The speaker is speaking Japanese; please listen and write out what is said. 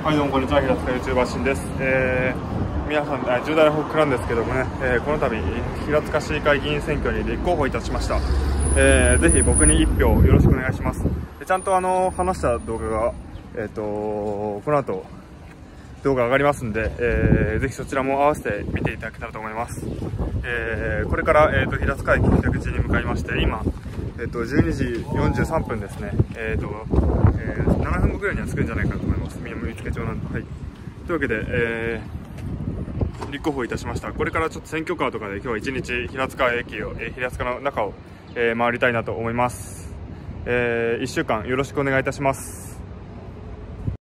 はい、どうもこんにちは、平塚 YouTuber しんです。皆さん、重大な報告なんですけどもね、この度、平塚市議会議員選挙に立候補いたしました。ぜひ僕に1票よろしくお願いします。ちゃんと話した動画が、この後、動画上がりますんで、ぜひそちらも合わせて見ていただけたらと思います。これから、平塚駅北口に向かいまして、今、12時43分ですね。7分後ぐらいには着くんじゃないかなと思います。南付町なんで。はい。というわけで、立候補いたしました。これからちょっと選挙カーとかで今日は一日平塚駅を、平塚の中を、回りたいなと思います。1週間よろしくお願いいたします。